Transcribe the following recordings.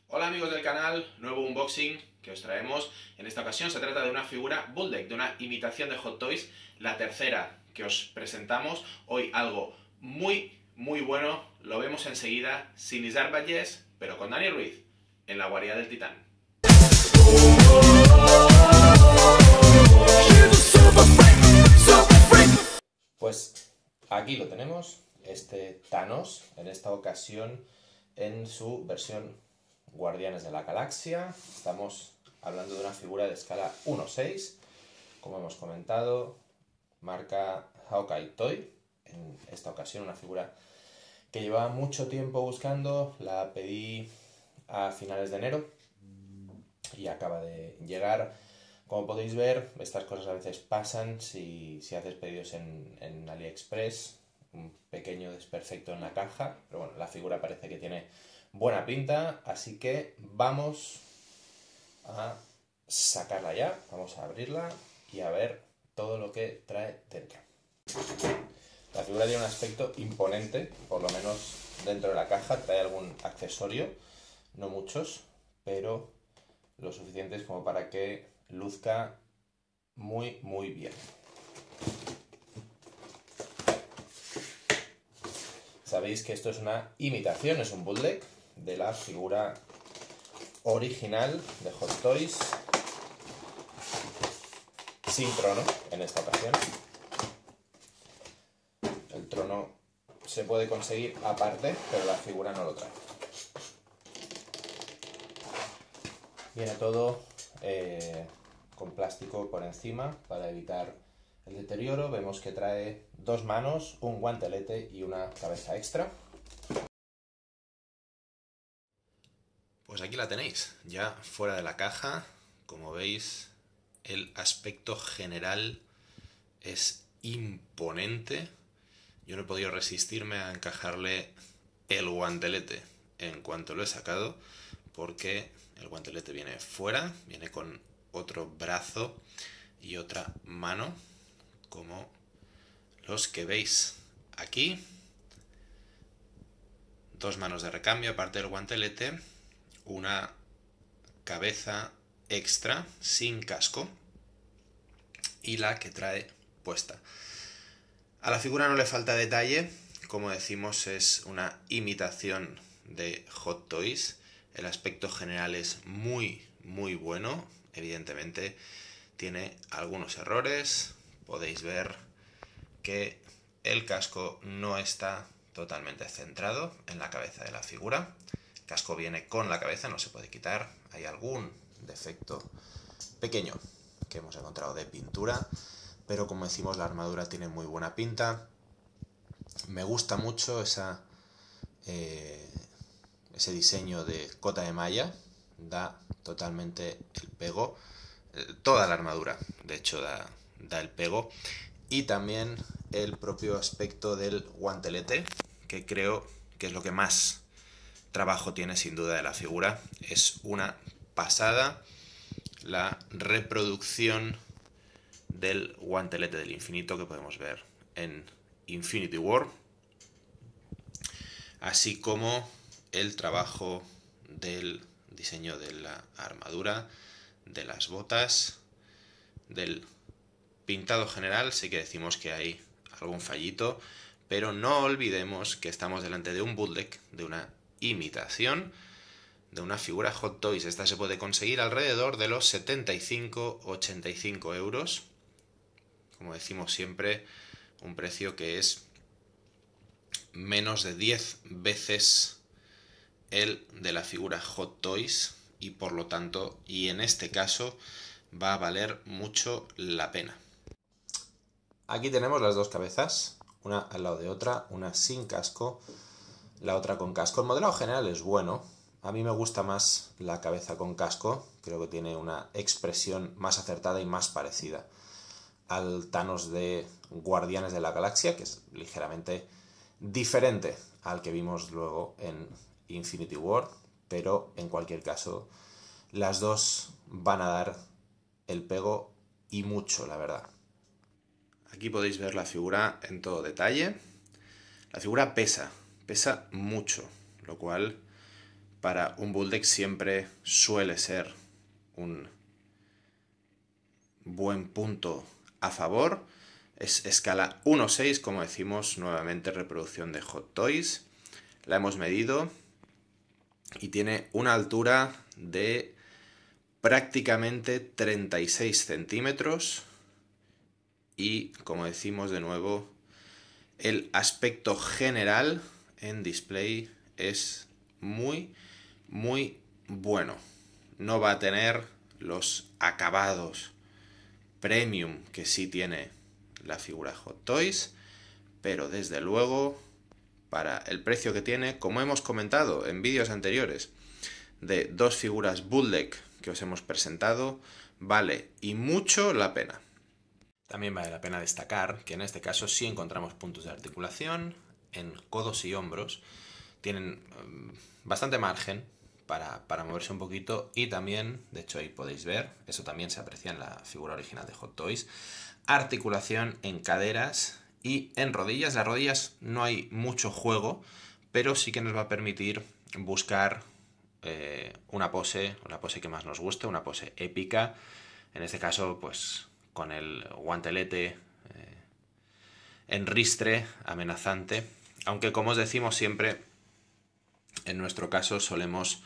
Hola amigos del canal, nuevo unboxing que os traemos. En esta ocasión se trata de una figura Bull Deck, de una imitación de Hot Toys, la tercera que os presentamos. Hoy algo muy bueno, lo vemos enseguida, sin Isar Vallés, pero con Dani Ruiz, en la guarida del Titán. Pues aquí lo tenemos, este Thanos, en esta ocasión en su versión Guardianes de la Galaxia. Estamos hablando de una figura de escala 1:6, como hemos comentado, marca Hawkeye Toy. En esta ocasión una figura que llevaba mucho tiempo buscando, la pedí a finales de enero y acaba de llegar. Como podéis ver, estas cosas a veces pasan si haces pedidos en AliExpress, un pequeño desperfecto en la caja, pero bueno, la figura parece que tiene buena pinta, así que vamos a sacarla ya, vamos a abrirla y a ver todo lo que trae dentro. La figura tiene un aspecto imponente, por lo menos dentro de la caja, trae algún accesorio, no muchos, pero lo suficientes como para que luzca muy bien. Sabéis que esto es una imitación, es un bootleg de la figura original de Hot Toys, sin trono en esta ocasión. El trono se puede conseguir aparte, pero la figura no lo trae. Viene todo con plástico por encima para evitar el deterioro. Vemos que trae dos manos, un guantelete y una cabeza extra. Pues aquí la tenéis, ya fuera de la caja. Como veis, el aspecto general es imponente. Yo no he podido resistirme a encajarle el guantelete en cuanto lo he sacado, porque el guantelete viene fuera, viene con otro brazo y otra mano, como los que veis aquí. Dos manos de recambio aparte del guantelete, una cabeza extra sin casco y la que trae puesta. A la figura no le falta detalle, como decimos, es una imitación de Hot Toys. El aspecto general es muy bueno. Evidentemente tiene algunos errores. Podéis ver que el casco no está totalmente centrado en la cabeza de la figura. El casco viene con la cabeza, no se puede quitar. Hay algún defecto pequeño que hemos encontrado de pintura, pero como decimos, la armadura tiene muy buena pinta. Me gusta mucho ese diseño de cota de malla, da totalmente el pego. Toda la armadura, de hecho, da el pego. Y también el propio aspecto del guantelete, que creo que es lo que más trabajo tiene sin duda de la figura. Es una pasada la reproducción del guantelete del infinito que podemos ver en Infinity War, así como el trabajo del diseño de la armadura, de las botas, del pintado general. Sí que decimos que hay algún fallito, pero no olvidemos que estamos delante de un bootleg, de una imitación de una figura Hot Toys. Esta se puede conseguir alrededor de los 75-85 euros. Como decimos siempre, un precio que es menos de 10 veces el de la figura Hot Toys y por lo tanto, y en este caso, va a valer mucho la pena. Aquí tenemos las dos cabezas, una al lado de otra, una sin casco, la otra con casco. El modelado general es bueno, a mí me gusta más la cabeza con casco, creo que tiene una expresión más acertada y más parecida al Thanos de Guardianes de la Galaxia, que es ligeramente diferente al que vimos luego en Infinity War, pero en cualquier caso las dos van a dar el pego y mucho, la verdad. Aquí podéis ver la figura en todo detalle. La figura pesa mucho, lo cual para un bull deck siempre suele ser un buen punto a favor. Es escala 1.6, como decimos, nuevamente reproducción de Hot Toys. La hemos medido y tiene una altura de prácticamente 36 centímetros y, como decimos de nuevo, el aspecto general en display es muy bueno. No va a tener los acabados premium que sí tiene la figura Hot Toys, pero desde luego para el precio que tiene, como hemos comentado en vídeos anteriores de dos figuras Bull Deck que os hemos presentado, vale y mucho la pena. También vale la pena destacar que en este caso sí encontramos puntos de articulación en codos y hombros. Tienen bastante margen para moverse un poquito y también, de hecho ahí podéis ver, eso también se aprecia en la figura original de Hot Toys, articulación en caderas y en rodillas. Las rodillas no hay mucho juego, pero sí que nos va a permitir buscar una pose, o la pose que más nos guste, una pose épica, en este caso pues con el guantelete en ristre amenazante, aunque como os decimos siempre, en nuestro caso solemos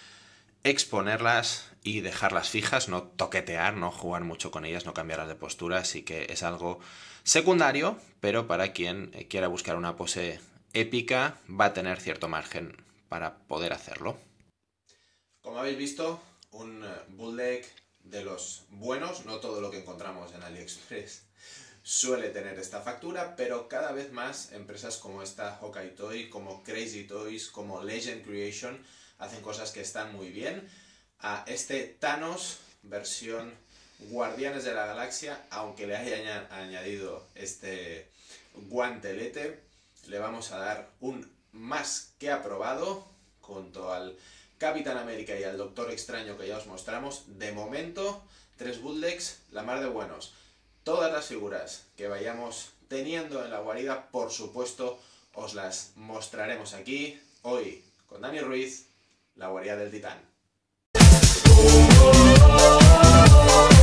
exponerlas y dejarlas fijas, no toquetear, no jugar mucho con ellas, no cambiarlas de postura, así que es algo secundario, pero para quien quiera buscar una pose épica va a tener cierto margen para poder hacerlo. Como habéis visto, un bull deck de los buenos, no todo lo que encontramos en AliExpress suele tener esta factura, pero cada vez más empresas como esta Hawkeye Toy, como Crazy Toys, como Legend Creation, hacen cosas que están muy bien. A este Thanos versión Guardianes de la Galaxia, aunque le hayan añadido este guantelete, le vamos a dar un más que aprobado junto al Capitán América y al Doctor Extraño que ya os mostramos. De momento, 3 bull decks, la mar de buenos. Todas las figuras que vayamos teniendo en la guarida, por supuesto, os las mostraremos aquí. Hoy, con Dani Ruiz, la guarida del Titán.